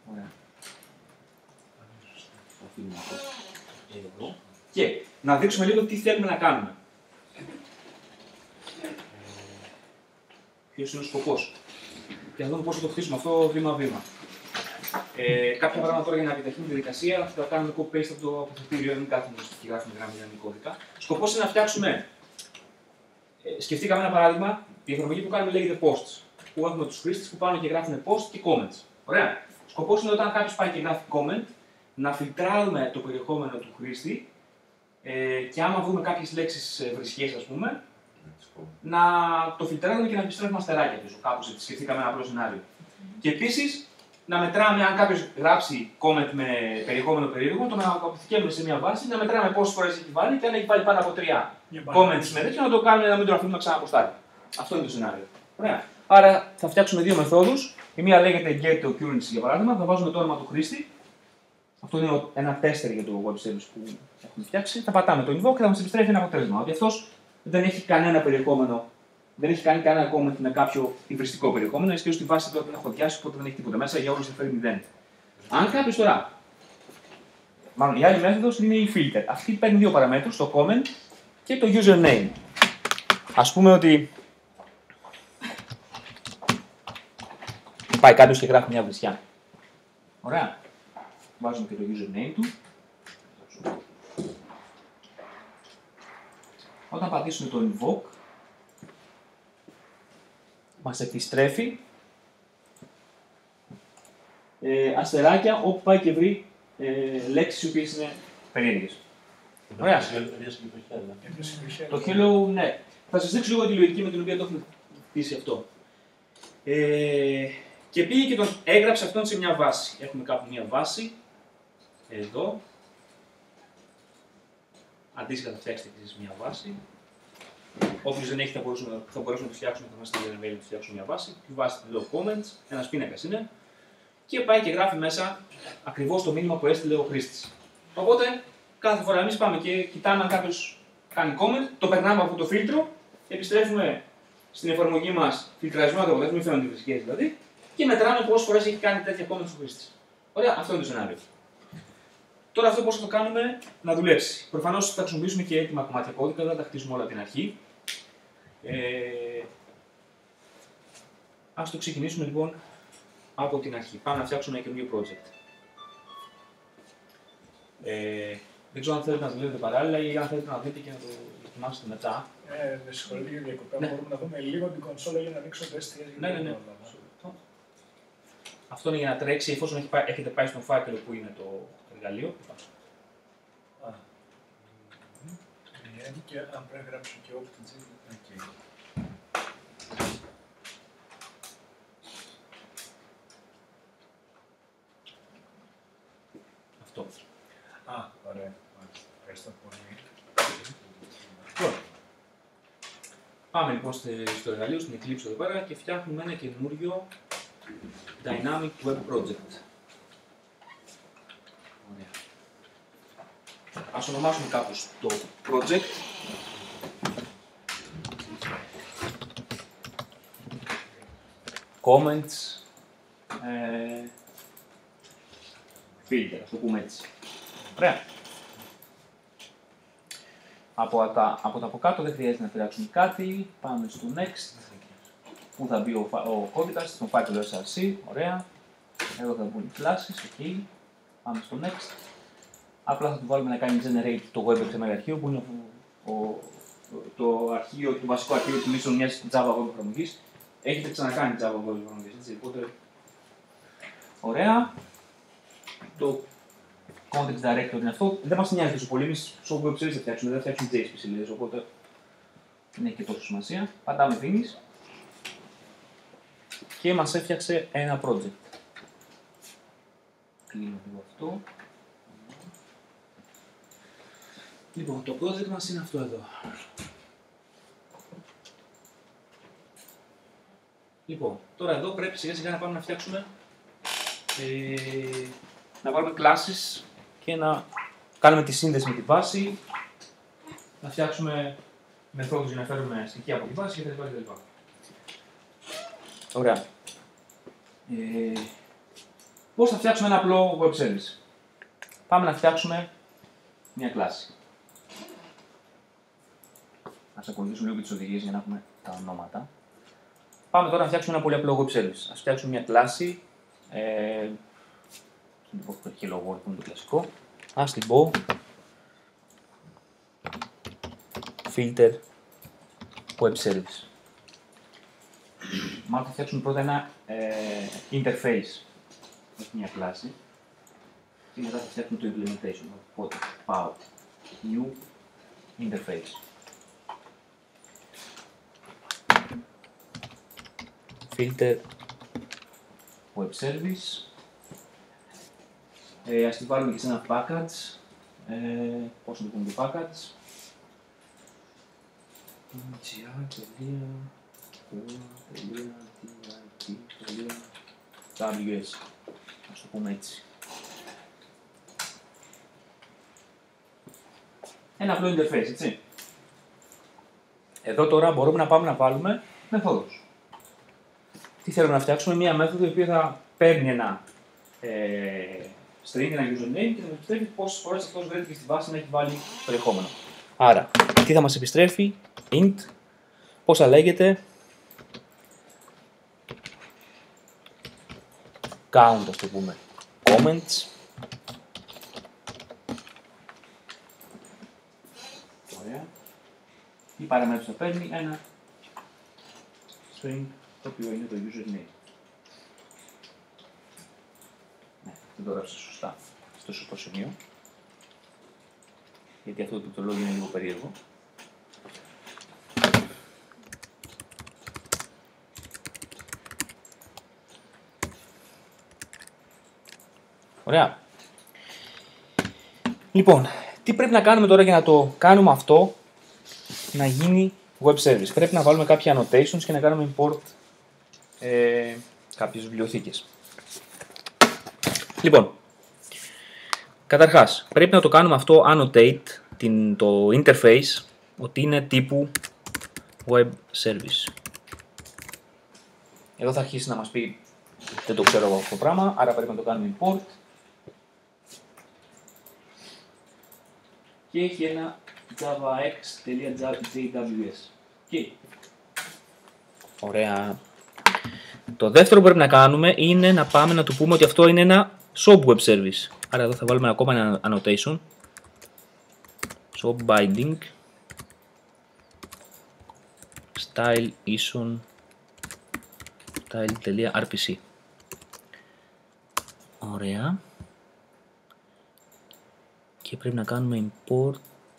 Ωραία. Και να δείξουμε λίγο τι θέλουμε να κάνουμε. Ποιος είναι ο σκοπός. Και να δούμε πώς θα το χτίσουμε αυτό βήμα-βήμα. Κάποια πράγματα τώρα για να επιταχύνουμε τη διαδικασία θα κάνουμε copy-paste από το αποθετήριο, δεν κάθομαι και γράφουμε γράμμα για κώδικα. Σκοπός είναι να φτιάξουμε. Σκεφτήκαμε ένα παράδειγμα, η εφαρμογή που κάνουμε λέγεται posts. Που έχουμε τους χρήστες που πάνε και γράφουν posts και comments. Ωραία. Σκοπός είναι όταν κάποιος πάει και γράφει comment, να φιλτράρουμε το περιεχόμενο του χρήστη και άμα βρούμε κάποιες λέξεις βρισχές, ας πούμε, να το φιλτράρουμε και να επιστρέφουμε αστεράκια πίσω. Κάπως έτσι σκεφτήκαμε ένα απλό σενάριο. Και επίσης, να μετράμε αν κάποιος γράψει comment με περιεχόμενο περίεργο, το να αποθηκεύουμε σε μια βάση, να μετράμε πόσες φορές έχει βάλει και αν έχει βάλει πάνω από 3 comments με τέτοιο, να το κάνουμε να μην το αφήνουμε ξαναποστάρει. Αυτό είναι το σενάριο. Ωραία. Άρα θα φτιάξουμε δύο μεθόδους. Η μία λέγεται get occurrence για παράδειγμα, θα βάζουμε το όνομα του χρήστη. Αυτό είναι ένα τέστερ για το web service που έχουμε φτιάξει. Θα πατάμε το invoke και θα μας επιστρέφει ένα αποτέλεσμα. Ότι αυτός δεν έχει κανένα περιεχόμενο, δεν έχει κάνει κανένα comment με κάποιο υβριστικό περιεχόμενο. Εστίω στη βάση τώρα την έχω διάσει, οπότε δεν έχει τίποτα μέσα, για όλους θα φέρει 0. Αν κάποιος τώρα. Μάλλον η άλλη μέθοδος είναι η filter. Αυτή παίρνει δύο παραμέτρους, το comment και το username. Ας πούμε ότι. Πάει κάποιος και γράφει μια βρισιά. Ωραία. Βάζουμε και το username του. Όταν πατήσουμε το invoke, μας επιστρέφει αστεράκια όπου πάει και βρει λέξεις οι οποίες είναι περίεργες. Ωραία. Το hello, ναι. Θα σας δείξω λίγο τη λογική με την οποία το έχουμε χτίσει αυτό. Και πήγε και τον έγραψε αυτόν σε μια βάση. Έχουμε κάπου μια βάση, εδώ. Αντίστοιχα θα φτιάξετε και εσείς μια βάση. Όποιος δεν έχει θα μπορέσουμε να το φτιάξουμε, θα μας στείλει ένα mail να φτιάξουμε μια βάση. Τη βάση λέω comments, ένας πίνακας είναι. Και πάει και γράφει μέσα ακριβώς το μήνυμα που έστειλε ο χρήστης. Οπότε κάθε φορά εμείς πάμε και κοιτάμε αν κάποιος κάνει comment, το περνάμε από το φίλτρο, επιστρέφουμε στην εφαρμογή μας φιλτραρισμένο το αποτέλεσμα, μην φαίνονται οι βρισικές δηλαδή, και μετράμε πόσες φορές έχει κάνει τέτοια comment ο χρήστης. Ωραία, αυτό είναι το σενάριο. Τώρα αυτό πώς θα το κάνουμε να δουλέψει. Προφανώς θα χρησιμοποιήσουμε και έτοιμα κομμάτια κώδικα, δεν θα τα χτίσουμε όλα από την αρχή. Ας το ξεκινήσουμε λοιπόν από την αρχή. Πάμε να φτιάξουμε ένα καινούριο project. Δεν ξέρω αν θέλετε να δουλεύετε παράλληλα ή αν θέλετε να δείτε και να το δοκιμάσετε μετά. Με συγχωρείτε για διακοπή. Ναι. Μπορούμε να δούμε λίγο την κονσόλα για να δείξω το STL. Ναι. Αυτό είναι για να τρέξει εφόσον έχετε πάει στον φάκελο που είναι το εργαλείο. Και αν πρέπει να γράψω και OpenGL. Αυτό. Ωραία. Ευχαριστώ πολύ. Πάμε λοιπόν στο εργαλείο, στην Eclipse εδώ πέρα και φτιάχνουμε ένα καινούριο Dynamic Web Project. Ωραία. Ας ονομάσουμε κάπως το project. Comments. Filter, ας το πούμε έτσι. Ωραία. Από τα από κάτω δεν χρειάζεται να φτιάξουμε κάτι. Πάμε στο next. Πού θα μπει ο κώδικας, στον φάκελο SRC. Ωραία. Εδώ θα μπουν οι classes. OK. Πάμε στο next. Απλά θα του βάλουμε να κάνει generate το web αρχείο που είναι το βασικό αρχείο τουλάχιστον μιας Java web εφαρμογής. Έχετε ξανακάνει Java web εφαρμογής, έτσι. Οπότε. Ωραία. Το context director είναι αυτό. Δεν μας νοιάζει τόσο πολύ. Εμείς στο web service θα φτιάξουμε, δεν θα φτιάξουμε JSP σελίδες, οπότε δεν έχει και τόσο σημασία. Πατάμε finish και μας έφτιαξε ένα project. Κλείνω λίγο αυτό. Λοιπόν, το project μας είναι αυτό εδώ. Λοιπόν, τώρα εδώ πρέπει σιγά σιγά να πάμε να φτιάξουμε να βάλουμε classes και να κάνουμε τη σύνδεση με τη βάση, να φτιάξουμε μεθόδους για να φέρουμε στοιχεία από τη βάση κτλ. Ωραία. Πώς θα φτιάξουμε ένα απλό web service? Πάμε να φτιάξουμε μια κλάση. Ας ακολουθήσουμε λίγο τις οδηγίες για να έχουμε τα ονόματα. Πάμε τώρα να φτιάξουμε ένα πολύ απλό web service. Ας φτιάξουμε μια κλάση. Λοιπόν, το hello world που είναι το κλασικό. Ας την πω filter web service. Μάλλον θα φτιάξουμε πρώτα ένα interface, όχι μια κλάση. Και μετά θα φτιάξουμε το implementation. Οπότε πάω new interface. Filter web service. Ας τη βάλουμε και σε ένα package. Πώς θα το πούμε το package? gr.ws. Ας το πούμε έτσι. Ένα απλό interface, έτσι. Εδώ τώρα μπορούμε να πάμε να βάλουμε μεθόδους. Τι θέλουμε να φτιάξουμε? Μία μέθοδο η οποία θα παίρνει ένα string, ένα username και θα μας επιστρέφει πόσες φορές αυτός βρέθηκε στη βάση να έχει βάλει περιεχόμενο. Άρα, τι θα μας επιστρέφει? Int, πώς θα λέγεται? Count, ας το πούμε. Comments. Ωραία. Η παραμέτρους θα παίρνει ένα string, το οποίο είναι το username. Ναι, δεν το έγραψα σωστά, στο σωστό σημείο. Γιατί αυτό το πληκτρολόγιο είναι λίγο περίεργο. Ωραία. Λοιπόν, τι πρέπει να κάνουμε τώρα για να το κάνουμε αυτό να γίνει web service? Πρέπει να βάλουμε κάποια annotations και να κάνουμε import κάποιες βιβλιοθήκες. Λοιπόν, καταρχάς, πρέπει να το κάνουμε αυτό annotate το interface ότι είναι τύπου web service. Εδώ θα αρχίσει να μας πει δεν το ξέρω εγώ αυτό το πράγμα, άρα πρέπει να το κάνουμε import. Και έχει ένα javax.jws. Okay. Ωραία. Το δεύτερο που πρέπει να κάνουμε είναι να πάμε να του πούμε ότι αυτό είναι ένα shop web service. Άρα εδώ θα βάλουμε ακόμα ένα annotation. Shop binding style ison style.rpc. Ωραία. Και πρέπει να κάνουμε import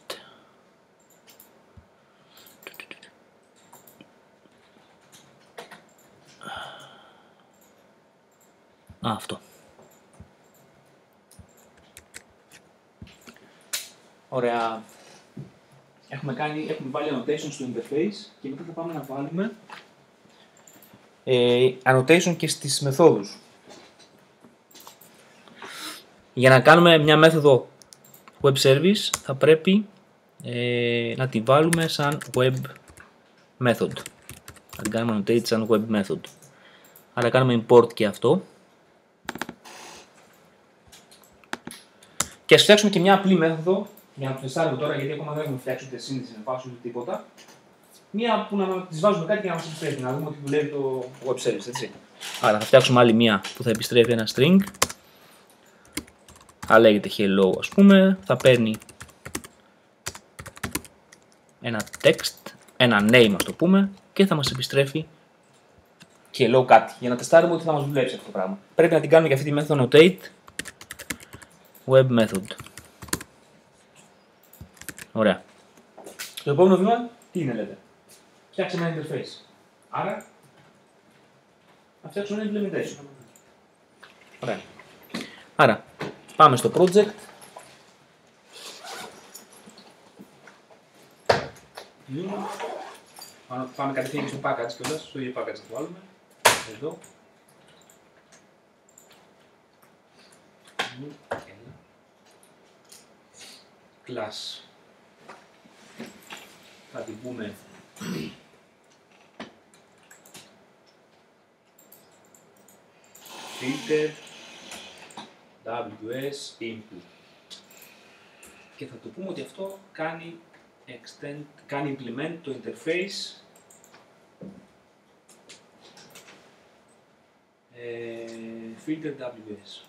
αυτό. Ωραία. Έχουμε βάλει annotation στο interface και μετά θα πάμε να βάλουμε annotation και στις μεθόδους. Για να κάνουμε μια μέθοδο web service θα πρέπει να τη βάλουμε σαν web method. Θα την κάνουμε annotate σαν web method. Άρα κάνουμε import και αυτό. Και ας φτιάξουμε και μια απλή μέθοδο για να το τεστάρουμε τώρα, γιατί ακόμα δεν έχουμε φτιάξει ούτε σύνδεση με φάση ούτε τίποτα. Μία που να της βάζουμε κάτι και να μας επιστρέφει, να δούμε ότι δουλεύει το web service, έτσι. Άρα θα φτιάξουμε άλλη μία που θα επιστρέφει ένα string. Θα λέγεται hello, ας πούμε, θα παίρνει ένα text, ένα name, ας το πούμε, και θα μας επιστρέφει hello κάτι, για να τεστάρουμε ότι θα μας δουλέψει αυτό το πράγμα. Πρέπει να την κάνουμε και αυτή τη μέθοδο annotate web method. Ωραία. Το επόμενο βήμα τι είναι, λέτε? Φτιάξαμε ένα interface. Άρα θα φτιάξουμε ένα implementation. Ωραία. Άρα πάμε στο project. Πάμε κατευθείαν στο package κιόλας, στο ίδιο package θα το βάλουμε. Εδώ. Class. Θα την πούμε filter WS input. Και θα του πούμε ότι αυτό κάνει implement το interface filter WS.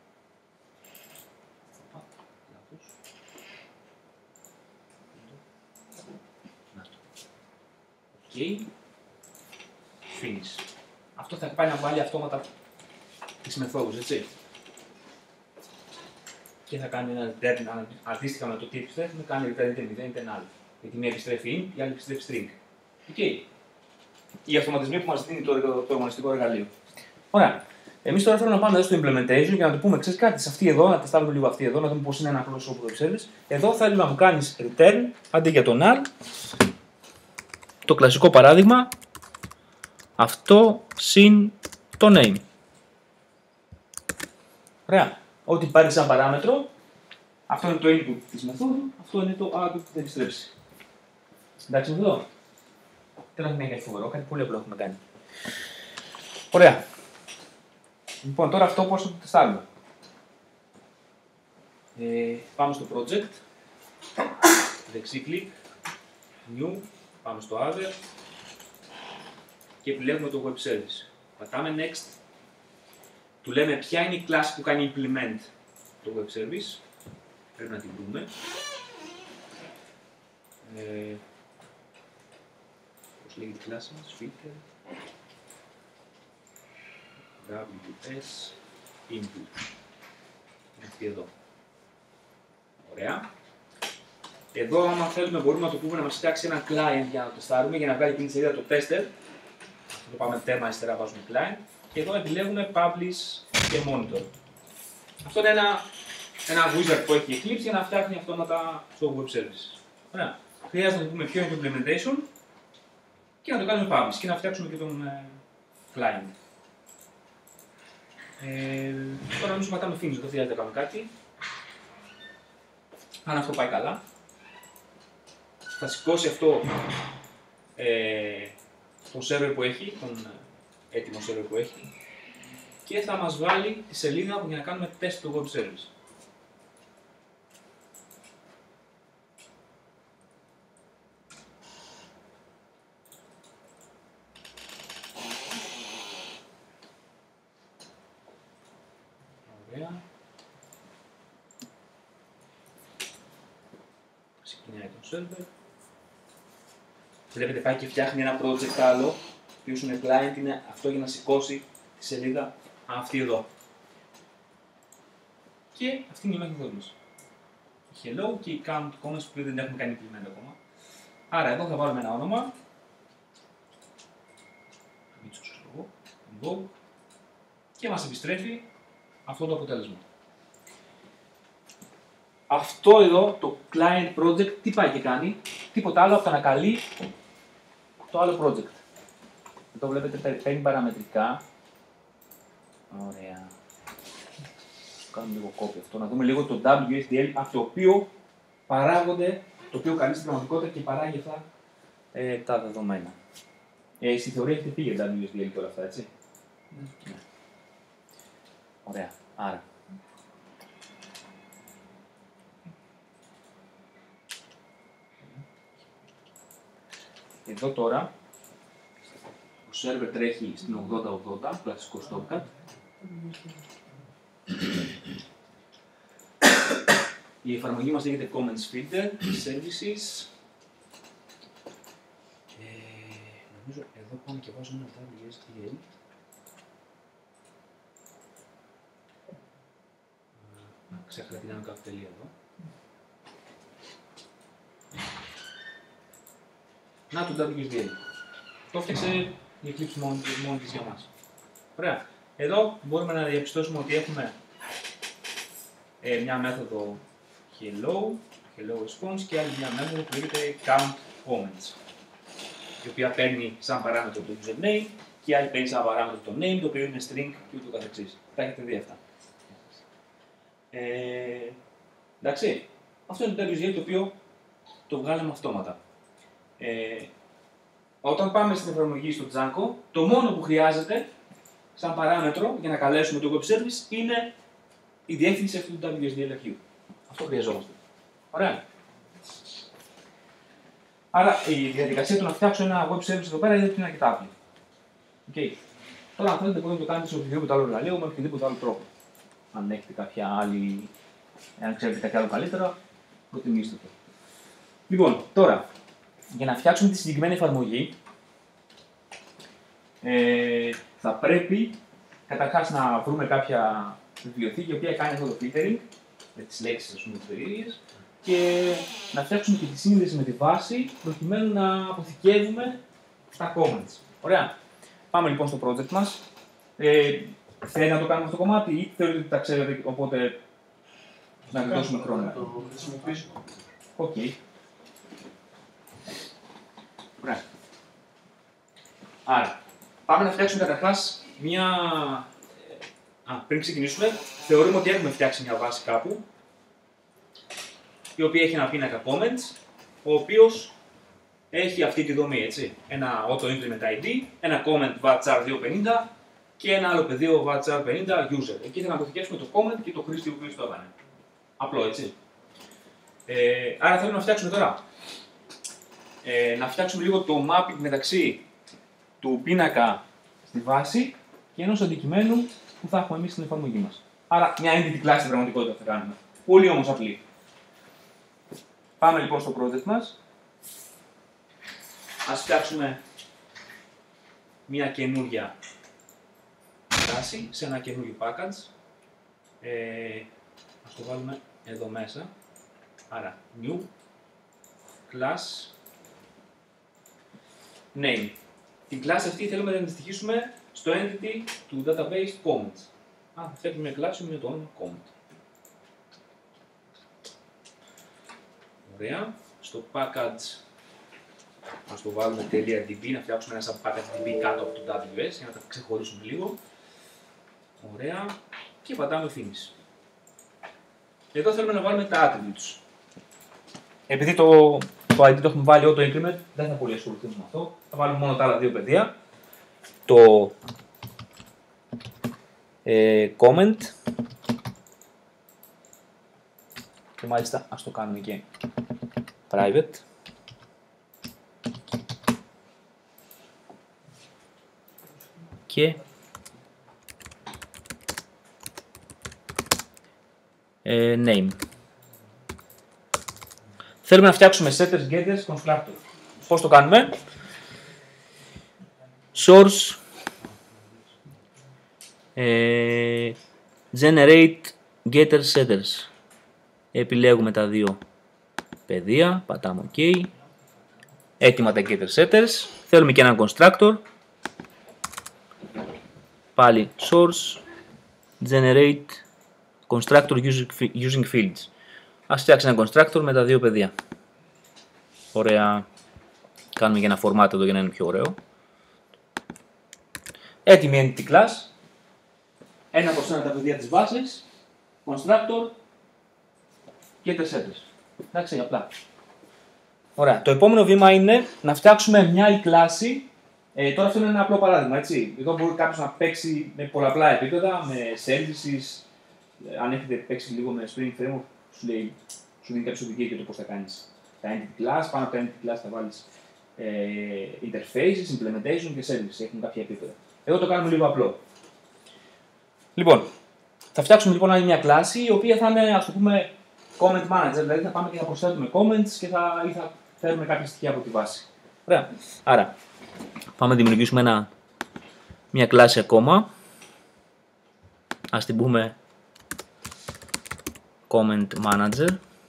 OK. Finish. Αυτό θα πάει να βάλει αυτόματα τις μεθόδους, έτσι. Και θα κάνει ένα return, αντίστοιχα με το τι επιστρέφουμε, κάνει return είτε 0 είτε ένα άλλο. Γιατί μία επιστρέφει in, η άλλη επιστρέφει string. OK. Οι αυτοματισμοί που μας δίνει το οργανιστικό εργαλείο. Ωραία. Εμείς τώρα θέλουμε να πάμε εδώ στο implementation και να του πούμε: ξέρεις κάτι, σε αυτή εδώ, να τεστάρουμε λίγο αυτή εδώ, να δούμε πώς είναι ένα απλό shop web service. Εδώ θέλω να μου κάνεις return αντί για το null. Το κλασικό παράδειγμα, αυτό συν το name. Ωραία. Ό,τι πάρει σαν παράμετρο, αυτό είναι το input της μεθόδου, αυτό είναι το output που θα επιστρέψει. Εντάξει με εδώ. Δεν έχουμε κάτι φοβερό, κάτι πολύ απλό έχουμε κάνει. Ωραία. Λοιπόν, τώρα αυτό πώς θα το τεστάρουμε. Πάμε στο project, δεξί κλικ, new, πάμε στο other και επιλέγουμε το web service. Πατάμε next, του λέμε ποια είναι η κλάση που κάνει implement το web service, πρέπει να την βρούμε. Πώς λέγει η κλάση μας, filter, WS input. Είναι αυτή εδώ. Ωραία. Εδώ, άμα θέλουμε, μπορούμε να το πούμε να μας φτιάξει ένα client για να το τεστάρουμε, για να βγάλει την σελίδα το tester. Το πάμε τέρμα, αριστερά βάζουμε client. Και εδώ επιλέγουμε publish και monitor. Αυτό είναι ένα wizard που έχει Eclipse για να φτιάχνει αυτόματα στο web service. Ωραία. Χρειάζεται να πούμε ποιο είναι το implementation και να το κάνουμε publish και να φτιάξουμε και τον client. Τώρα νομίζω πατάμε finish, δεν χρειάζεται να κάνουμε κάτι. Αν αυτό πάει καλά, θα σηκώσει αυτό το server που έχει, τον έτοιμο server που έχει και θα μας βάλει τη σελίδα για να κάνουμε test του web service. Ωραία. Ξεκινάει το server. Βλέπετε πάει και φτιάχνει ένα project άλλο, ο οποίος είναι client, είναι αυτό για να σηκώσει τη σελίδα αυτή εδώ. Και αυτή είναι η μέθοδος μας. Η hello και η count comments που δεν έχουμε κάνει implement ακόμα. Άρα εδώ θα βάλουμε ένα όνομα. Invoke, και μας επιστρέφει αυτό το αποτέλεσμα. Αυτό εδώ το client project τι πάει και κάνει, τίποτα άλλο από το ανακαλεί το άλλο project. Εδώ βλέπετε παίρνει παραμετρικά. Ωραία. Κάνουμε λίγο copy αυτό, να δούμε λίγο το WSDL από το οποίο παράγονται, το οποίο καλεί στην πραγματικότητα και παράγει αυτά τα δεδομένα. Στη θεωρία έχετε πει για WSDL και όλα αυτά, έτσι. Ναι. Ωραία. Άρα. Εδώ τώρα ο server τρέχει στην 8080, κλασικό Tomcat. Η εφαρμογή μας λέγεται Comments Filter, Services. Νομίζω εδώ πάμε και βάζουμε ένα WSDL. Ξέχασα την άνω κάτω τελεία εδώ. Να το WSDL. Το έφτιαξε η Eclipse μόνη της για μας. Ωραία. Εδώ μπορούμε να διαπιστώσουμε ότι έχουμε μια μέθοδο hello response και άλλη μια μέθοδο που λέγεται count comments, η οποία παίρνει σαν παράμετρο το username και άλλη παίρνει σαν παράμετρο το name, το οποίο είναι string και ούτω καθεξής. Τα έχετε δει αυτά. Εντάξει, αυτό είναι το WSDL το οποίο το βγάλαμε αυτόματα. Όταν πάμε στην εφαρμογή στο Django, το μόνο που χρειάζεται σαν παράμετρο για να καλέσουμε το web service είναι η διεύθυνση αυτού του WSDL αρχείου. Αυτό χρειαζόμαστε. Ωραία. Άρα η διαδικασία του να φτιάξω ένα web service εδώ πέρα είναι αρκετά απλή. Okay. Τώρα, αν θέλετε, μπορείτε να το κάνετε σε οποιοδήποτε άλλο εργαλείο με οποιοδήποτε άλλο τρόπο. Αν έχετε κάποια άλλη, αν ξέρετε κάτι άλλο καλύτερα, προτιμήστε το. Λοιπόν, τώρα, για να φτιάξουμε τη συγκεκριμένη εφαρμογή, θα πρέπει καταρχάς να βρούμε κάποια βιβλιοθήκη η οποία κάνει αυτό το filtering με τις λέξεις, ας πούμε, τις περίεργες και να φτιάξουμε και τη σύνδεση με τη βάση προκειμένου να αποθηκεύουμε τα comments. Ωραία. Πάμε λοιπόν στο project μας. Θέλετε να το κάνουμε αυτό το κομμάτι ή θεωρείτε ότι τα ξέρετε, οπότε να δώσουμε χρόνο. Να το χρησιμοποιήσουμε. Οκ. Ωραία. Άρα, πάμε να φτιάξουμε καταρχάς μια... πριν ξεκινήσουμε, θεωρούμε ότι έχουμε φτιάξει μια βάση κάπου, η οποία έχει ένα πίνακα comments, ο οποίος έχει αυτή τη δομή, έτσι. Ένα auto implement ID, ένα comment varchar250 και ένα άλλο πεδίο varchar50 user. Εκεί θα αποθηκεύσουμε το comment και το χρήστη ο οποίος το έκανε. Απλό, έτσι. Άρα θέλουμε να φτιάξουμε τώρα. Να φτιάξουμε λίγο το mapping μεταξύ του πίνακα στη βάση και ενός αντικειμένου που θα έχουμε εμείς στην εφαρμογή μας. Άρα μια entity class στην πραγματικότητα θα κάνουμε. Πολύ όμως απλή. Πάμε λοιπόν στο project μας. Ας φτιάξουμε μια καινούργια κλάση σε ένα καινούργιο package. Ας το βάλουμε εδώ μέσα. Άρα new class name. Την class αυτή θέλουμε να την αντιστοιχίσουμε στο entity του database comments. Θα φτιάξουμε μια κλάση με το όνομα comment. Ωραία. Στο package ας το βάλουμε .db, να φτιάξουμε ένα sub-package db κάτω από το WS για να τα ξεχωρίσουμε λίγο. Ωραία. Και πατάμε finish. Εδώ θέλουμε να βάλουμε τα attributes. Επειδή το ID το έχουμε βάλει auto increment, δεν θα πολύ ασχοληθούμε με αυτό. Θα βάλουμε μόνο τα άλλα δύο πεδία. Το comment και μάλιστα ας το κάνουμε και private. Και name. Θέλουμε να φτιάξουμε setters, getters, constructor. Πώς το κάνουμε? Source generate getter setters. Επιλέγουμε τα δύο πεδία, πατάμε OK. Έτοιμα τα getter setters. Θέλουμε και έναν constructor. Πάλι source generate constructor using fields. Ας φτιάξει ένα constructor με τα δύο πεδία. Ωραία. Κάνουμε και ένα format εδώ για να είναι πιο ωραίο. Έτοιμη entity class. Ένα προς ένα τα πεδία της βάσης. Constructor. Getter setters. Εντάξει, απλά. Ωραία. Το επόμενο βήμα είναι να φτιάξουμε μια άλλη κλάση. Τώρα αυτό είναι ένα απλό παράδειγμα, έτσι. Εδώ μπορεί κάποιος να παίξει με πολλαπλά επίπεδα, με services. Αν έχετε παίξει λίγο με Spring Framework, σου δίνει κάποιο οδηγία για το πώς θα κάνεις τα entity class. Πάνω από τα entity class θα βάλεις interfaces, implementation και services. Έχουν κάποια επίπεδα. Εδώ το κάνουμε λίγο απλό. Λοιπόν, θα φτιάξουμε λοιπόν άλλη μια κλάση η οποία θα είναι, ας το πούμε, comment manager. Δηλαδή θα πάμε και θα προσθέτουμε comments και θα φέρουμε κάποια στοιχεία από τη βάση. Ωραία. Άρα, πάμε να δημιουργήσουμε μια κλάση ακόμα. Ας την πούμε comment manager.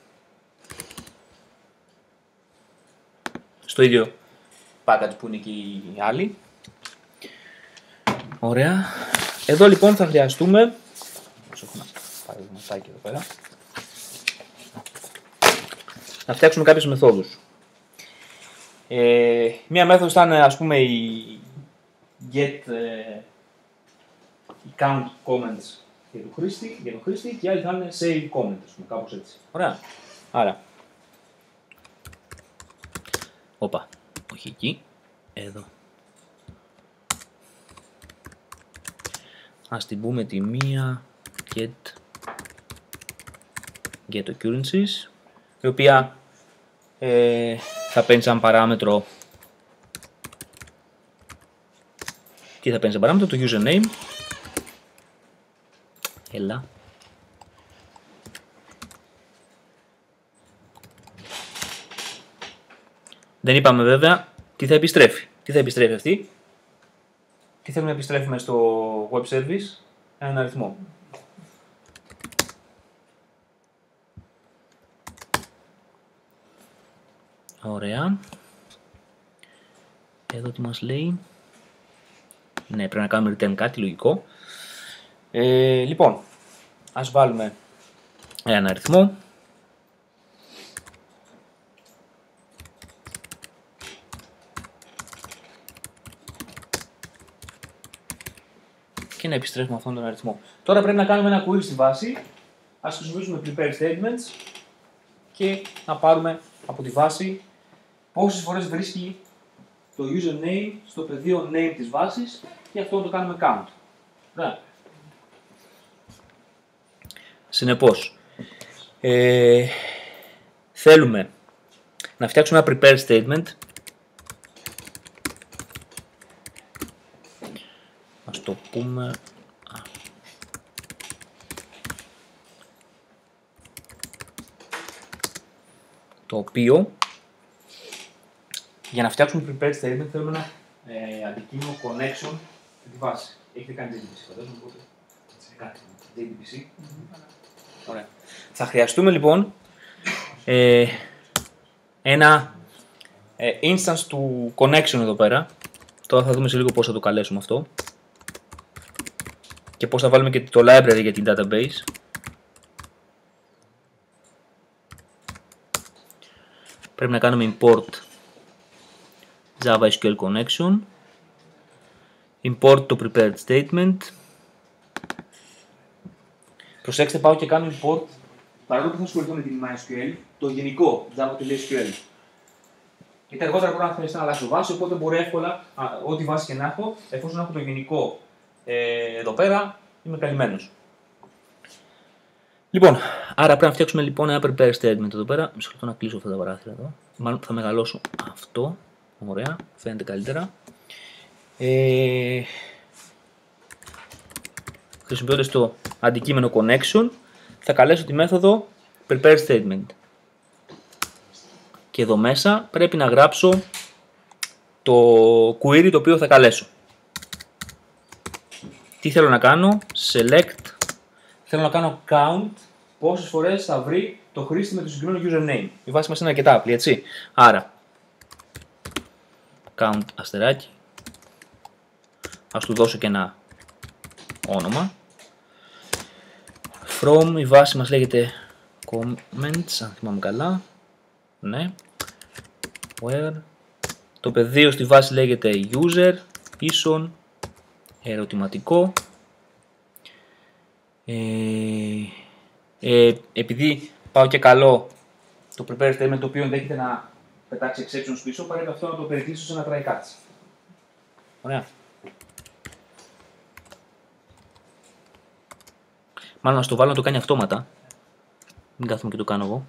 Στο ίδιο package που είναι και οι άλλοι. Ωραία. Εδώ λοιπόν θα χρειαστούμε, παραδειγματάκι εδώ πέρα, να φτιάξουμε κάποιες μεθόδους. Μία μέθοδος θα είναι, ας πούμε, η get count comments για τον χρήστη και η άλλη θα είναι save comment, ας πούμε, κάπως έτσι. Ωραία. Άρα, όπα, όχι εκεί, εδώ. Ας την πούμε τη μία get get occurrences, η οποία θα παίρνει σαν παράμετρο. Τι θα παίρνει σαν παράμετρο? Το username. Έλα. Δεν είπαμε βέβαια τι θα επιστρέφει. Τι θα επιστρέφει αυτή? Τι θέλουμε να επιστρέφουμε στο web service? Έναν αριθμό. Ωραία. Εδώ τι μας λέει? Ναι, πρέπει να κάνουμε return κάτι λογικό. Λοιπόν, ας βάλουμε έναν αριθμό. Και να επιστρέφουμε αυτόν τον αριθμό. Τώρα πρέπει να κάνουμε ένα query στη βάση. Ας χρησιμοποιήσουμε prepare statements και να πάρουμε από τη βάση πόσες φορές βρίσκει το username στο πεδίο name της βάσης και αυτό να το κάνουμε count. Ωραία. Συνεπώς, θέλουμε να φτιάξουμε ένα prepare statement. Ας το πούμε... το οποίο, για να φτιάξουμε prepare statement, θέλουμε ένα αντικείμενο connection με τη βάση. Έχετε κάνει JDBC, φαντάζομαι, οπότε κάτι JDBC. Ωραία. Θα χρειαστούμε λοιπόν ένα instance του connection εδώ πέρα. Τώρα θα δούμε σε λίγο πώς θα το καλέσουμε αυτό και πώς θα βάλουμε και το library για την database. Πρέπει να κάνουμε import Java SQL connection, import το prepared statement. Προσέξτε, πάω και κάνω import, παρόλο που θα ασχοληθώ με την MySQL, το γενικό Java.SQL. Γιατί αργότερα μπορώ να χρειαστεί να αλλάξω βάση, οπότε μπορώ εύκολα, ό,τι βάση και να έχω, εφόσον έχω το γενικό εδώ πέρα, είμαι καλυμμένος. Λοιπόν, άρα πρέπει να φτιάξουμε λοιπόν ένα prepare statement εδώ πέρα. Μισό λεπτό να κλείσω αυτά τα παράθυρα εδώ. Μάλλον θα μεγαλώσω αυτό. Ωραία, φαίνεται καλύτερα. Χρησιμοποιώντας το αντικείμενο connection, θα καλέσω τη μέθοδο prepare statement. Και εδώ μέσα πρέπει να γράψω το query το οποίο θα καλέσω. Τι θέλω να κάνω? Select. Θέλω να κάνω count πόσες φορές θα βρει το χρήστη με το συγκεκριμένο username. Η βάση μας είναι αρκετά απλή, έτσι. Άρα, count αστεράκι. Ας του δώσω και ένα όνομα. From, η βάση μας λέγεται comments, αν θυμάμαι καλά. Ναι. Where. Το πεδίο στη βάση λέγεται user, ίσον, ερωτηματικό. Επειδή πάω και καλό το prepare statement, το οποίο ενδέχεται να πετάξει exceptions πίσω, πρέπει αυτό να το περιτύσσω σε ένα try catch. Ωραία. Μάλλον να το βάλω να το κάνει αυτόματα. Μην κάθομαι και το κάνω εγώ.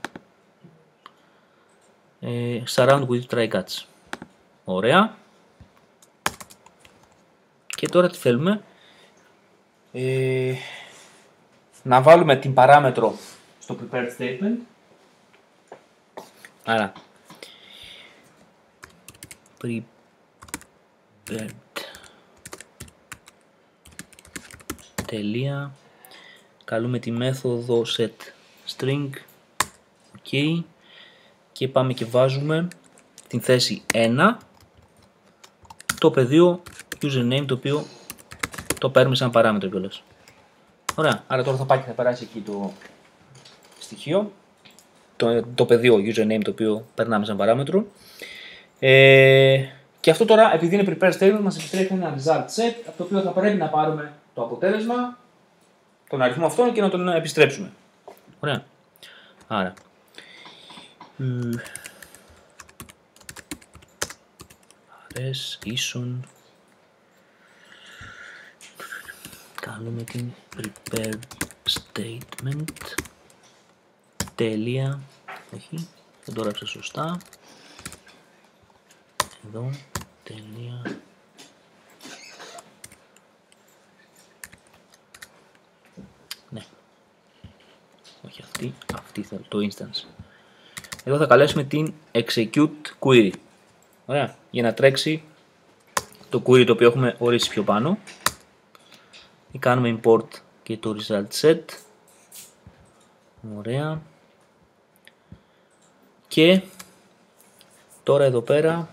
Surround with try catch. Ωραία. Και τώρα τι θέλουμε? Να βάλουμε την παράμετρο στο prepared statement. Άρα prepared τελεία, καλούμε τη μέθοδο set string, ok, και πάμε και βάζουμε την θέση 1 το πεδίο username, το οποίο το παίρνουμε σαν παράμετρο κιόλας. Ωραία, άρα τώρα θα πάει και θα περάσει εκεί το στοιχείο, το πεδίο username, το οποίο περνάμε σαν παράμετρο. Και αυτό τώρα, επειδή είναι prepare statement, μας επιστρέφει ένα result set, από το οποίο θα πρέπει να πάρουμε το αποτέλεσμα, τον αριθμό αυτόν, και να τον επιστρέψουμε. Ωραία. Άρα res ίσον, κάνουμε την prepared statement τελεία, όχι, δεν το έγραψα σωστά, εδώ, τελεία, ναι, όχι αυτή θέλω, το instance. Εδώ θα καλέσουμε την execute query, ωραία, για να τρέξει το query το οποίο έχουμε ορίσει πιο πάνω. Και κάνουμε import και το result set, ωραία, και τώρα εδώ πέρα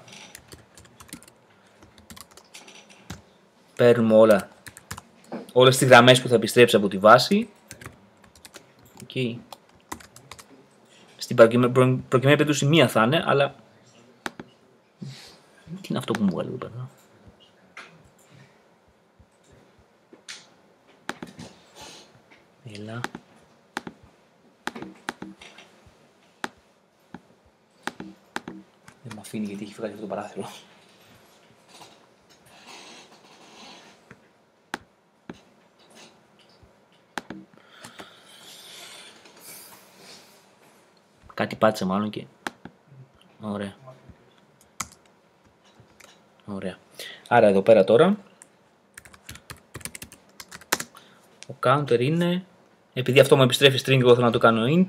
παίρνουμε όλες τις γραμμές που θα επιστρέψει από τη βάση. Okay. Στην προκειμένη περίπτωση μία θα είναι, αλλά τι είναι αυτό που μου βγάλει εδώ πέρα? Έλα. Δεν με αφήνει γιατί έχει βγάλει αυτό το παράθυρο. Κάτι πάτησε μάλλον και... Ωραία. Ωραία. Άρα εδώ πέρα τώρα ο counter είναι, επειδή αυτό μου επιστρέφει string, εγώ θέλω να το κάνω int.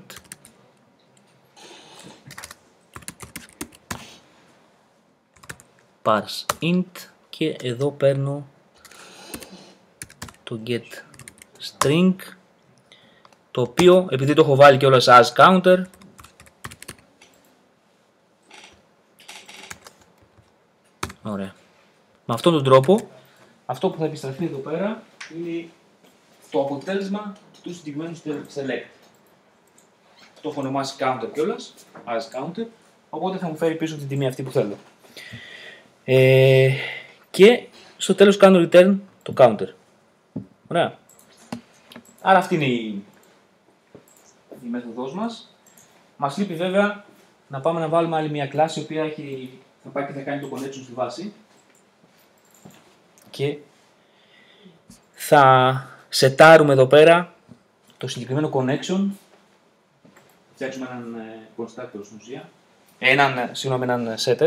Parse int και εδώ παίρνω το get string, το οποίο επειδή το έχω βάλει και όλες as counter, ωραία. Με αυτόν τον τρόπο αυτό που θα επιστραφεί εδώ πέρα είναι το αποτέλεσμα του συγκεκριμένου select. Το έχω ονομάσει counter κιόλας, as counter, οπότε θα μου φέρει πίσω την τιμή αυτή που θέλω. Και στο τέλος κάνω return το counter. Ωραία. Άρα αυτή είναι η μέθοδος μας. Μας λείπει βέβαια να πάμε να βάλουμε άλλη μια κλάση η οποία θα πάει και θα κάνει το connection στη βάση. Και θα σετάρουμε εδώ πέρα το συγκεκριμένο connection. Φτιάξουμε έναν constructor στην ουσία. Έναν setter.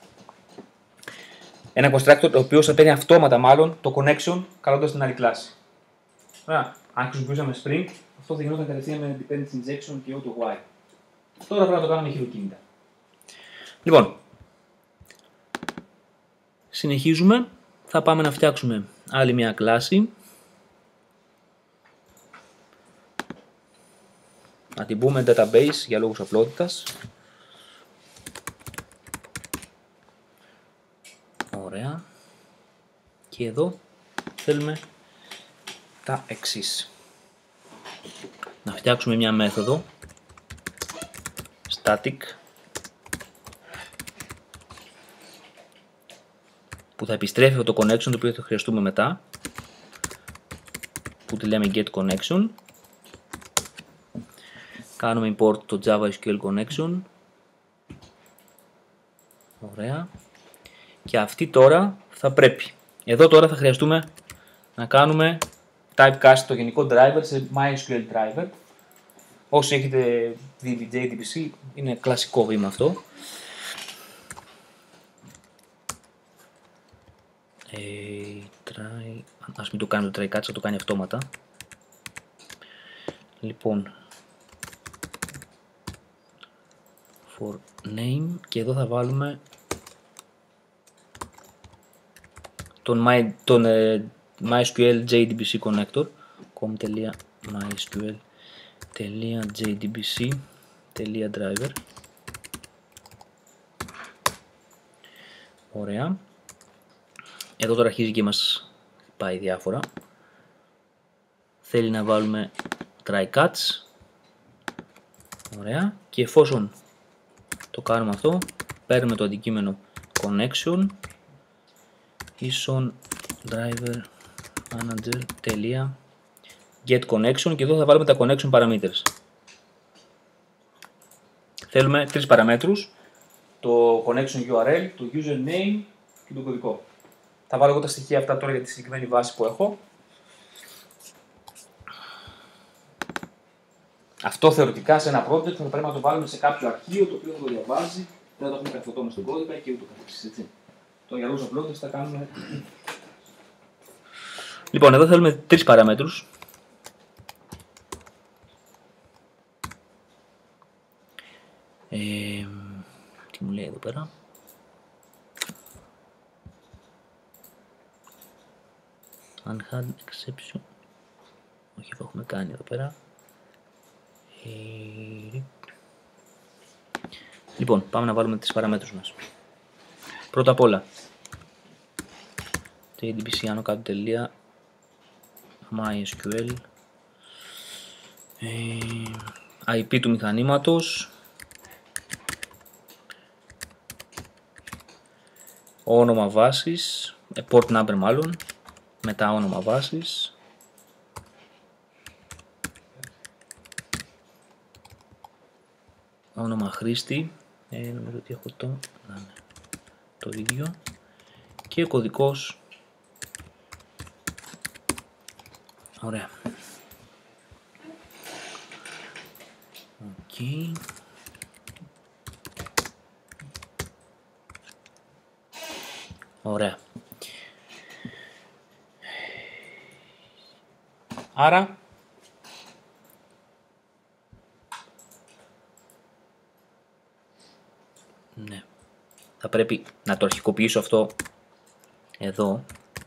Ένα constructor ο οποίος θα παίρνει αυτόματα μάλλον το connection καλώντας την άλλη κλάση. Ωραία. Αν χρησιμοποιούσαμε Spring, αυτό θα γινόταν κατευθείαν με dependency injection και auto while. Τώρα πρέπει να το κάνουμε χειροκίνητα. Λοιπόν, συνεχίζουμε. Θα πάμε να φτιάξουμε άλλη μια κλάση. Να την πούμε database για λόγους απλότητας. Ωραία. Και εδώ θέλουμε τα εξής. Να φτιάξουμε μια μέθοδο static που θα επιστρέφει αυτό το connection το οποίο θα χρειαστούμε μετά, που τη λέμε get connection. Κάνουμε import το Java SQL connection. Ωραία. Και αυτή τώρα θα πρέπει. Εδώ τώρα θα χρειαστούμε να κάνουμε typecast το γενικό driver σε MySQL driver. Όσοι έχετε δει JDBC είναι κλασικό βήμα αυτό. Ας μην το κάνει το try catch, θα το κάνει αυτόματα. Λοιπόν, for name, και εδώ θα βάλουμε τον MySQL JDBC connector com.mysql.jdbc.driver. Ωραία. Εδώ τώρα αρχίζει και μας πάει διάφορα. Θέλει να βάλουμε try catch. Ωραία. Και εφόσον το κάνουμε αυτό, παίρνουμε το αντικείμενο connection ίσον driver manager get connection, και εδώ θα βάλουμε τα connection parameters. Θέλουμε τρεις παραμέτρους, το connection URL, το username και το κωδικό. Θα βάλω εγώ τα στοιχεία αυτά τώρα για τη συγκεκριμένη βάση που έχω. Αυτό θεωρητικά σε ένα project θα πρέπει να το βάλουμε σε κάποιο αρχείο το οποίο θα το διαβάζει, δεν θα το έχουμε καθοδόμηση στον κώδικα και ούτω καθεξής, έτσι. Το για λόγους απλότητας θα κάνουμε. Λοιπόν, εδώ θέλουμε 3 παραμέτρους. Τι μου λέει εδώ πέρα. Unhard exception. Όχι, το έχουμε κάνει εδώ πέρα. Λοιπόν, πάμε να βάλουμε τις παραμέτρους μας. Πρώτα απ' όλα, το adbc άνω κάτω τελεία mysql IP του μηχανήματος, όνομα βάσης, port number μάλλον, μετά όνομα βάσης, όνομα χρήστη, νομίζω ότι έχω το ίδιο, και κωδικός. Ωραία. Okay. Ωραία. Άρα ναι, θα πρέπει να το αρχικοποιήσω αυτό εδώ.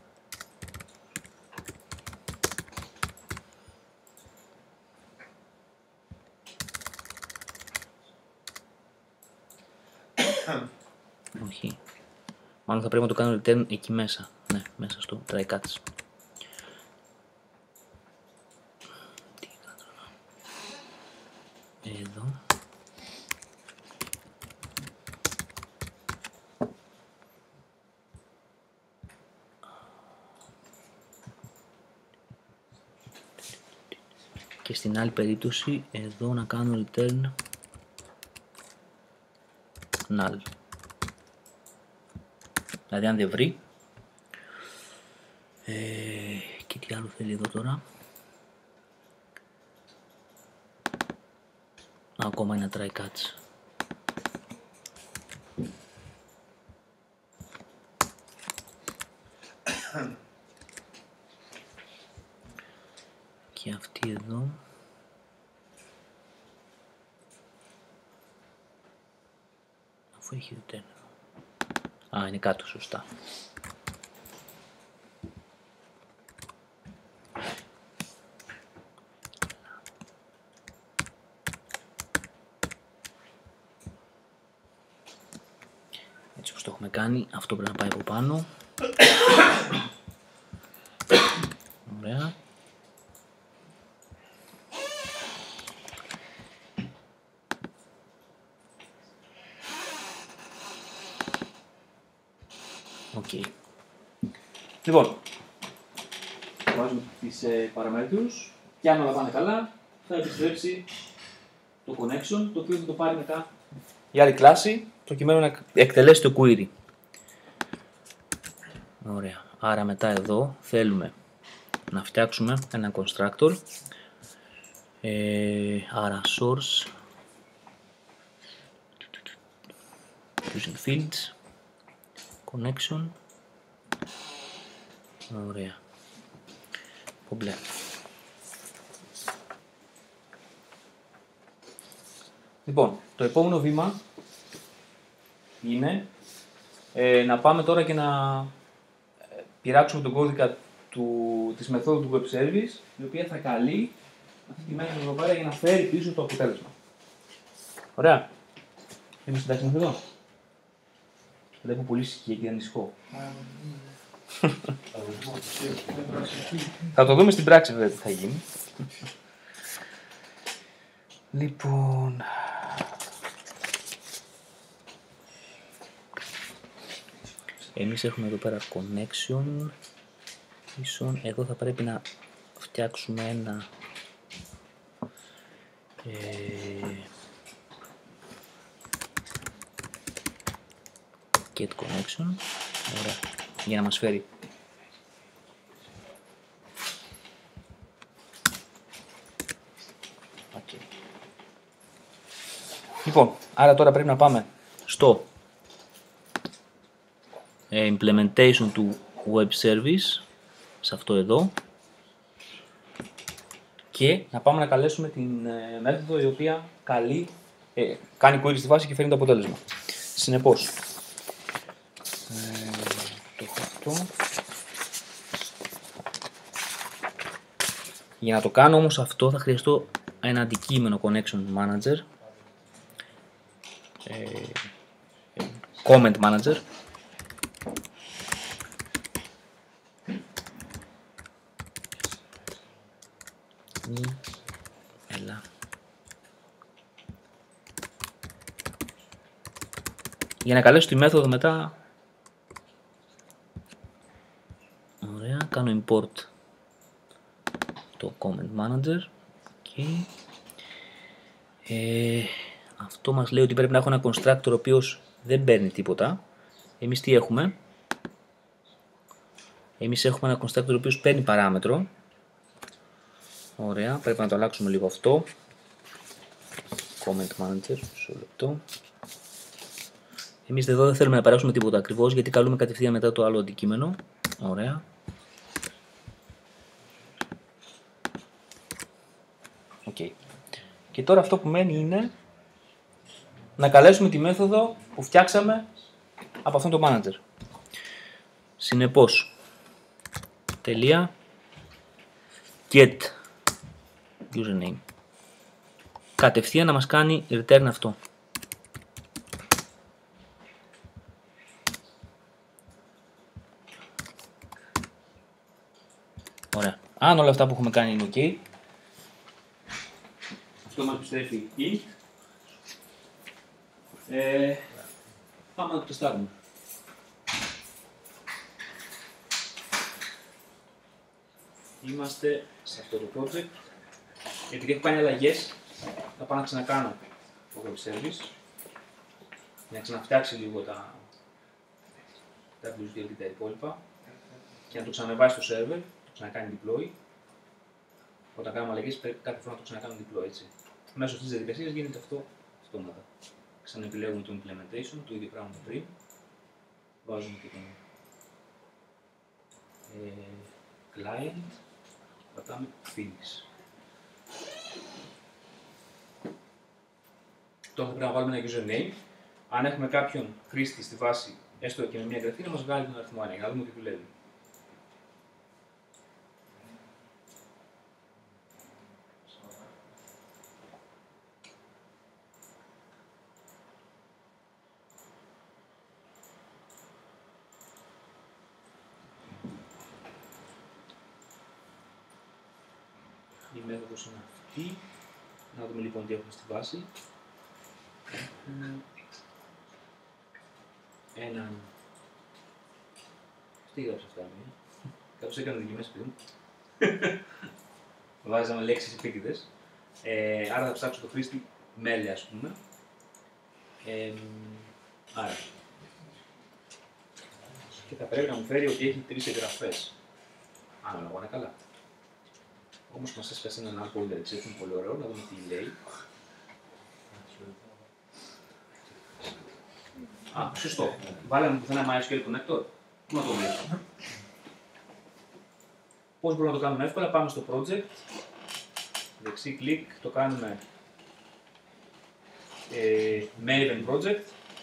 Όχι. Μάλλον θα πρέπει να το κάνω return εκεί μέσα. Ναι, μέσα στο try catch. Εδώ. Και στην άλλη περίπτωση εδώ να κάνω return null. Δηλαδή αν δεν βρει. Και τι άλλο θέλει εδώ τώρα. Ακόμα ένα try catch. Και αυτή εδώ. Αφού έχει return. Α, είναι κάτω, σωστά. Έτσι όπως το έχουμε κάνει, αυτό πρέπει να πάει από πάνω. Ωραία. Okay. Λοιπόν, βάζουμε τις παραμέτρους και αν όλα πάνε καλά θα επιστρέψει το connection, το οποίο θα το πάρει μετά η άλλη κλάση προκειμένου να Εκτελέσει το query. Ωραία. Άρα μετά εδώ θέλουμε να φτιάξουμε ένα constructor. Άρα source using fields connection. Ωραία. Πομπλέ. Λοιπόν, το επόμενο βήμα είναι να πάμε τώρα και να πειράξουμε τον κώδικα της μεθόδου του web service, η οποία θα καλεί αυτή τη μέθοδο εδώ πέρα για να φέρει πίσω το αποτέλεσμα. Ωραία. Είμαστε εντάξει μέχρι εδώ. Βλέπω πολύ ησυχία και ανησυχώ. Θα το δούμε στην πράξη βέβαια τι θα γίνει. Λοιπόν... Εμείς έχουμε εδώ πέρα connection. Εδώ θα πρέπει να φτιάξουμε ένα get connection. Ωραία. Για να μας φέρει okay. Λοιπόν, άρα τώρα πρέπει να πάμε στο implementation του web service, σε αυτό εδώ, και να πάμε να καλέσουμε την μέθοδο η οποία κάνει query στη βάση και φέρνει το αποτέλεσμα. Συνεπώς, το έχω αυτό. Για να το κάνω όμως αυτό θα χρειαστώ ένα αντικείμενο connection manager, comment manager, έλα. Για να καλέσω τη μέθοδο μετά, ωραία, κάνω import το comment manager. Okay. Αυτό μας λέει ότι πρέπει να έχω ένα constructor ο οποίος δεν παίρνει τίποτα. Εμείς τι έχουμε? Εμείς έχουμε ένα constructor ο οποίος παίρνει παράμετρο. Ωραία, πρέπει να το αλλάξουμε λίγο αυτό. Comment manager, μισό λεπτό. Εμείς εδώ δεν θέλουμε να περάσουμε τίποτα ακριβώς, γιατί καλούμε κατευθείαν μετά το άλλο αντικείμενο. Ωραία. Okay. Και τώρα αυτό που μένει είναι να καλέσουμε τη μέθοδο που φτιάξαμε από αυτόν τον manager. Συνεπώς, get username. Κατευθείαν να μας κάνει return αυτό. Ωραία. Αν όλα αυτά που έχουμε κάνει είναι ok, αυτό μας επιστρέφει int. Πάμε να το τεστάρουμε. Είμαστε σε αυτό το project. Επειδή έχω κάνει αλλαγές, θα πάω να ξανακάνω το web service, να ξαναφτιάξει λίγο τα WSDL και τα υπόλοιπα και να το ξαναβάσει στο server, το ξανακάνει deploy. Όταν κάνουμε αλλαγές πρέπει κάθε φορά να το ξανακάνουμε deploy, έτσι. Μέσω αυτής της διαδικασίας γίνεται αυτό αυτόματα. Ξαναεπιλέγουμε το implementation, το ίδιο πράγμα πριν. Βάζουμε και τον client, πατάμε finish. Τώρα θα πρέπει να βάλουμε ένα username. Αν έχουμε κάποιον χρήστη στη βάση, έστω και με μια εγγραφή, να μας βγάλει τον αριθμό 1 για να δούμε τι δουλεύει. Η μέθοδος είναι αυτή. Να δούμε λοιπόν τι έχουμε στη βάση. Έναν... Τι γράψε αυτά, κάπως έκανα δοκιμές πριν. Βάζαμε λέξεις επίτηδες. Άρα θα ψάξω το χρήστη μέλη, ας πούμε. Άρα. Και θα πρέπει να μου φέρει ότι έχει 3 εγγραφές. Ανάλογα, είναι καλά. Όμως μας έσπασε έναν άλλο folder, έτσι, είναι πολύ ωραίο, να δούμε τι λέει. Α, σωστό. Βάλαμε πουθενά MySQL connector. Πού να το βρούμε. Πώς μπορούμε να το κάνουμε εύκολα? Πάμε στο project, δεξί κλικ, το κάνουμε Maven project.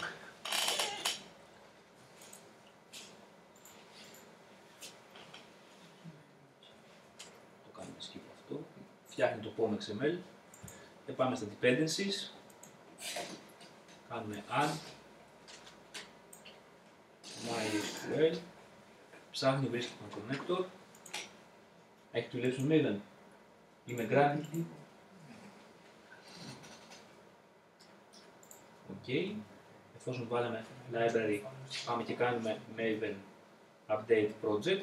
Το κάνουμε skip αυτό. Φτιάχνει το POM XML. Και πάμε στα dependencies. Κάνουμε add MySQL. Ψάχνει, βρίσκει τον connector. Έχει δουλέψει με Maven ή με Gravity. Ok. Εφόσον βάλαμε library, πάμε και κάνουμε Maven update project.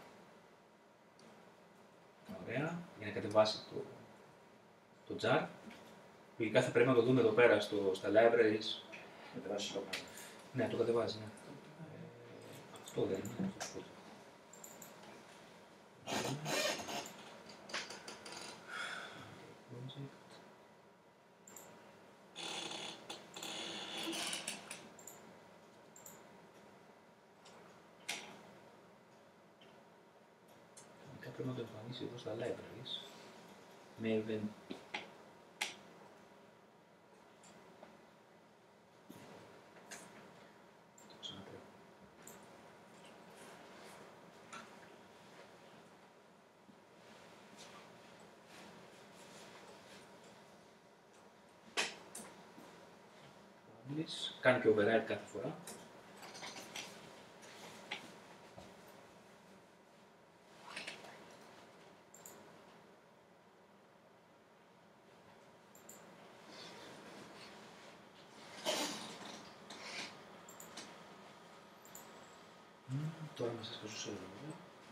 Ωραία, για να κατεβάσει το jar. Λογικά θα πρέπει να το δούμε εδώ πέρα στα libraries. Ναι, το κατεβάζει, ναι. Αυτό δεν είναι. πρέπει να το εμφανίσει εδώ στα libraries. Maven. Κάνει και override κάθε φορά. Τώρα μας έσκασε στο server.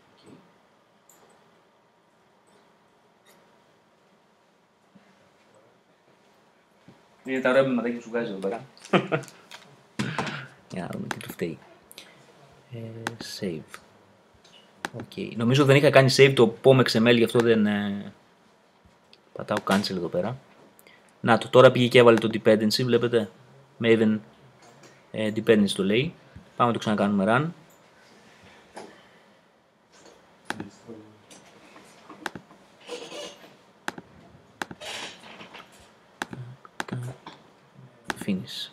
Είναι τα ωραία μηματάκια που σου βγάζει εδώ πέρα. Για να δούμε τι του φταίει. Save. Okay. Νομίζω δεν είχα κάνει save το POM.xml, γι' αυτό δεν πατάω cancel εδώ πέρα. Να το, τώρα πήγε και έβαλε το dependency, βλέπετε. Maven dependency το λέει. Πάμε να το ξανακάνουμε run. Finish.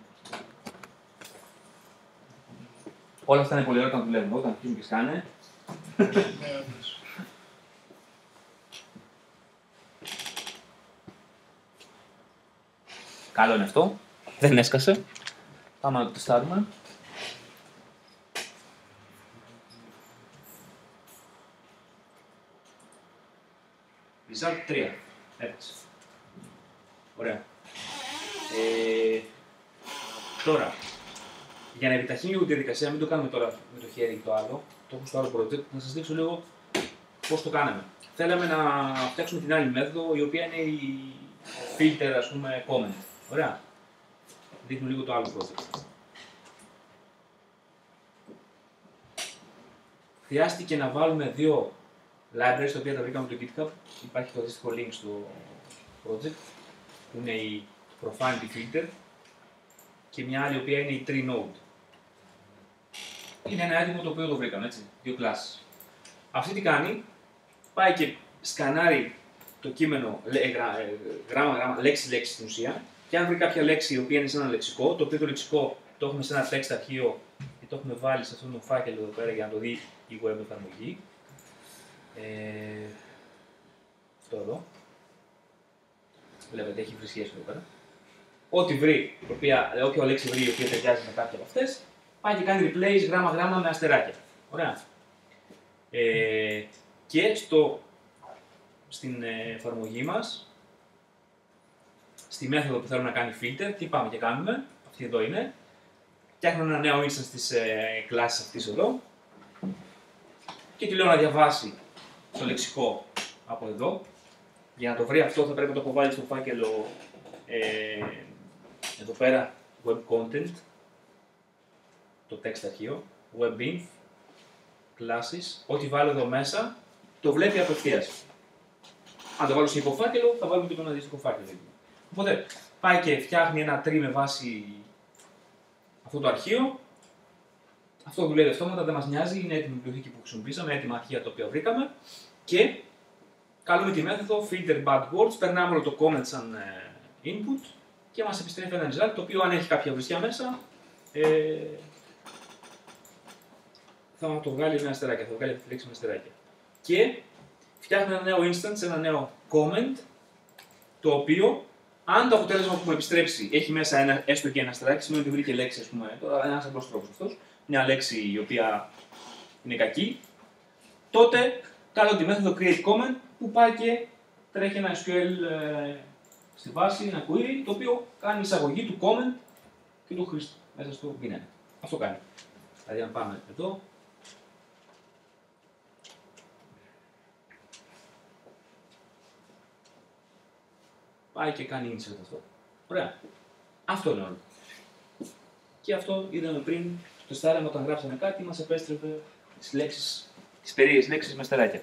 Όλα αυτά είναι πολύ ωραία όταν δουλεύουν. Όταν αρχίζουν και σκάνε. Καλό είναι αυτό. Δεν έσκασε. Πάμε να το τεστάρουμε. Result 3. Έπαιξε. Ωραία. Τώρα, για να επιταχύνει λίγο τη διαδικασία, μην το κάνουμε τώρα με το χέρι το άλλο, το έχω στο άλλο project, να σας δείξω λίγο πώς το κάναμε. Θέλαμε να φτιάξουμε την άλλη μέθοδο, η οποία είναι η filter, ας πούμε, comment. Ωραία. Δείχνω λίγο το άλλο project. Χρειάστηκε να βάλουμε δύο libraries, τα οποία τα βρήκαμε στο GitHub. Υπάρχει το αντίστοιχο link στο project, που είναι η Profanity Filter και μια άλλη, η οποία είναι η Tree Node. Είναι ένα έντυπο το οποίο το βρήκαμε, έτσι, δύο κλάσεις. Αυτή τι κάνει, πάει και σκανάρει το κείμενο γράμμα-γράμμα, λέξη-λέξη στην ουσία, και αν βρει κάποια λέξη η οποία είναι σε ένα λεξικό, το οποίο το λεξικό το έχουμε σε ένα text αρχείο και το έχουμε βάλει σε αυτόν τον φάκελο εδώ πέρα για να το δει η web εφαρμογή. Αυτό εδώ. Βλέπετε, έχει βρισχές εδώ πέρα. Ό,τι βρει, όποια λέξη βρει η οποία ταιριάζει με κάποια από αυτές, πάει και κάνει replace γράμμα-γράμμα με αστεράκια. Ωραία. Και στην εφαρμογή μας, στη μέθοδο που θέλουμε να κάνει filter, τι πάμε και κάνουμε, αυτή εδώ είναι. Φτιάχνω ένα νέο instance της κλάσης αυτής εδώ και του λέω να διαβάσει το λεξικό από εδώ. Για να το βρει αυτό θα πρέπει να το αποβάλει στο φάκελο εδώ πέρα, web content, το text αρχείο, webinf, classes, ό,τι βάλω εδώ μέσα το βλέπει απευθείας. Αν το βάλω σε υποφάκελο, θα βάλουμε και τον αντίστοιχο φάκελο. Οπότε πάει και φτιάχνει ένα tree με βάση αυτό το αρχείο. Αυτό δουλεύει αυτόματα, δεν μας νοιάζει, είναι έτοιμη η βιβλιοθήκη που χρησιμοποίησαμε, έτοιμα αρχεία τα οποία βρήκαμε. Και καλούμε τη μέθοδο filter bad words, περνάμε όλο το comment σαν input και μας επιστρέφει ένα result το οποίο αν έχει κάποια βρισιά μέσα θα το βγάλει με αστεράκια, θα βγάλει αυτή τη λέξη με αστεράκια. Και φτιάχνει ένα νέο instance, ένα νέο comment, το οποίο αν το αποτέλεσμα που μου επιστρέψει έχει μέσα έστω και ένα αστεράκι, σημαίνει ότι βρήκε λέξη, ας πούμε, τώρα ένας απλός τρόπος αυτός, μια λέξη η οποία είναι κακή, τότε κάνω τη μέθοδο create comment που πάει και τρέχει ένα SQL στη βάση, ένα query, το οποίο κάνει εισαγωγή του comment και του χρήστη μέσα στο binary. Αυτό κάνει. Δηλαδή αν πάμε εδώ, πάει και κάνει insert αυτό. Ωραία. Αυτό είναι όλο. Και αυτό είδαμε πριν, στο τεστάραμε όταν γράψαμε κάτι, μας επέστρεφε τις λέξεις, τις περίεργες λέξεις με αστεράκια.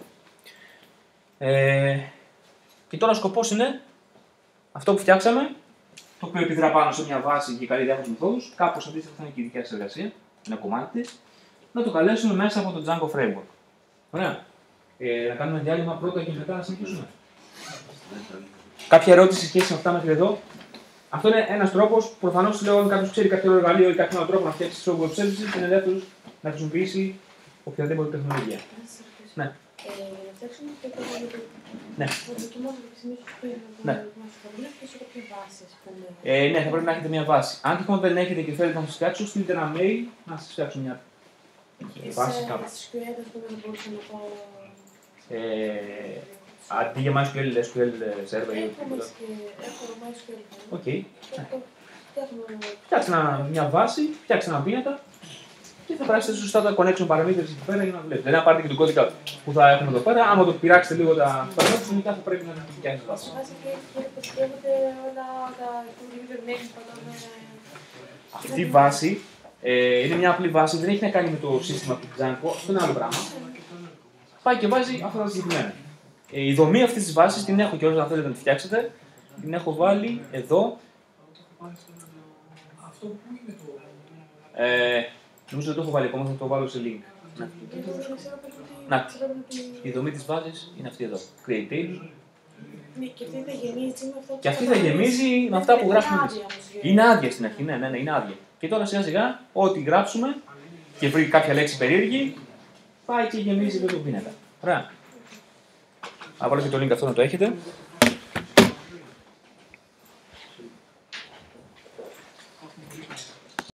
Και τώρα ο σκοπός είναι αυτό που φτιάξαμε, το οποίο επιδρά πάνω σε μια βάση και καλεί διάφορες μεθόδους, κάπως αντίστοιχα θα είναι και η δικιά της εργασία, ένα κομμάτι της, να το καλέσουμε μέσα από το Django Framework. Ωραία. Να κάνουμε διάλειμμα πρώτα και μετά να συνεχίσουμε. Κάποια ερώτηση σε σχέση με αυτά μέχρι εδώ. Αυτό είναι ένας τρόπος. Προφανώς λέω: αν κάποιος ξέρει κάποιο εργαλείο ή κάποιο άλλο τρόπο να φτιάξει software ψεύδισης, είναι ελεύθερος να χρησιμοποιήσει οποιαδήποτε τεχνολογία. Ναι. Για να φτιάξουμε αυτό το εργαλείο, Ναι. θα δοκιμάσουμε τη στιγμή που Ναι. σε κάποια βάση, ας πούμε. Ναι, θα πρέπει να έχετε μια βάση. Αν τυχόν δεν έχετε και θέλετε να σας φτιάξω, στείλτε ένα mail να σας φτιάξω μια βάση κάπου. Σε SQL, ας πούμε, θα μπορούσα να πάω. Αντί για MySQL, SQL server ή Έχω οτιδήποτε. MySQL. Οκ. Φτιάχνουμε. Φτιάξτε μια βάση, φτιάξτε ένα πίνακα και θα περάσετε σωστά τα connection parameters εκεί πέρα για να βλέπετε. Δεν θα πάρετε και τον κώδικα που θα έχουμε εδώ πέρα. Άμα το πειράξετε λίγο τα parameters, μετά θα πρέπει να φτιάξετε βάση. Βάση και αποθηκεύονται όλα τα username που πατάμε. Αυτή η βάση είναι μια απλή βάση, δεν έχει να κάνει με το σύστημα του Django, αυτό είναι άλλο πράγμα. Πάει και βάζει αυτά τα συγκεκριμένα. Η δομή αυτή τη βάση την έχω και όσοι αν θέλετε να τη φτιάξετε, την έχω βάλει εδώ. Αυτό που είναι το. Νομίζω ότι το έχω βάλει ακόμα, θα το βάλω σε link. Ναι. Να, η δομή της βάσης είναι αυτή εδώ. Create table. Ναι, και αυτή θα γεμίζει με αυτά που Και αυτή θα γεμίζει με αυτά που γράφουμε εμείς. Είναι άδεια στην αρχή, ναι, είναι άδεια. Και τώρα σιγά σιγά, ό,τι γράψουμε και βρει κάποια λέξη περίεργη, πάει και γεμίζει με το πίνακα. Ωραία. Θα βάλω και το link αυτό να το έχετε.